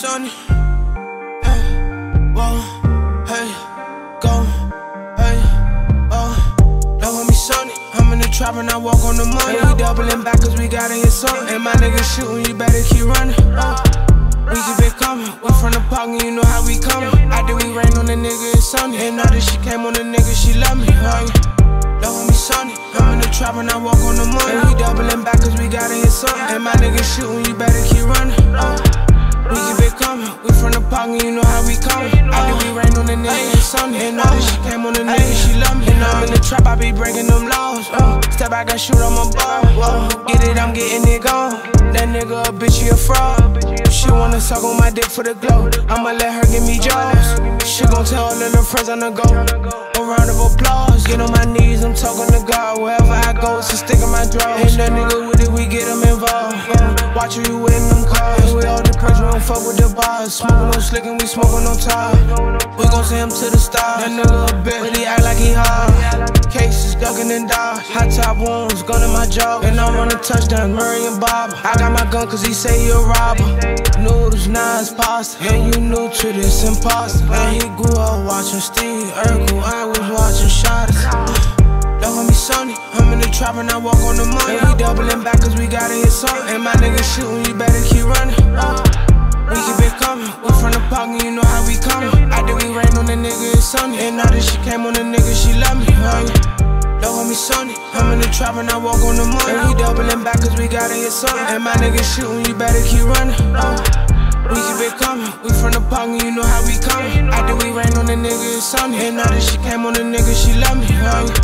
sunny. Whoa, hey, go, hey, that want me sunny. I'm in the trap and I walk on the money. We doubling back cause we gotta hit something. And my niggas shooting, you better keep running. We keep it coming, we from the park and you know how we coming. After we rain on the nigga, it's sunny. And now that she came on the nigga, she love me. That want me sunny. I'm in the trap and I walk on the money. We doubling back cause we gotta hit something. And my niggas shooting, you better keep running. We keep it coming, we from the park and you know how we coming. After we rain on the nigga, it's sunny. And now that she came on the nigga, she love me. And I'm in the trap, I be breaking them laws. Step back, I shoot, I'm a ball. Get it, I'm getting it gone. That nigga a bitch, he a fraud. She wanna suck on my dick for the glow. I'ma let her give me jaws. She gon' tell all of her friends on the go. A round of applause. Get on my knees, I'm talking to God. Wherever I go, it's a stick in my drawers. Ain't that nigga with it, we get him involved. Watch you in them cars. We all the press, we don't fuck with the bars. Smoking on slick and we smoking on top. We gon' send him to the stars. That nigga a bitch, but he act like he hard. Cases ducking and dodge. Hot top wounds, gun in my jaw. And I'm on a touchdown, Murray and Bob. I got my gun cause he say he a robber. Noodles, now it's pasta. And you new to this imposter. And he grew up watching Steve Urkel. I was watching Shotters. That want me sunny. I'm in the trap and I walk on the money. And we doubling back cause we gotta hit something. And my niggas shooting, you better keep running. We keep it coming, we from the park and you know how we coming. After we rain on the nigga, it's sunny. And now that she came on the nigga, she love me. That want me sunny. I'm in the trap and I walk on the money. And we doubling back cause we gotta hit something. And my niggas shooting, you better keep running. We keep it coming, we from the park and you know how we coming. After we rain on the nigga, it's sunny. And now that she came on the nigga, she love me.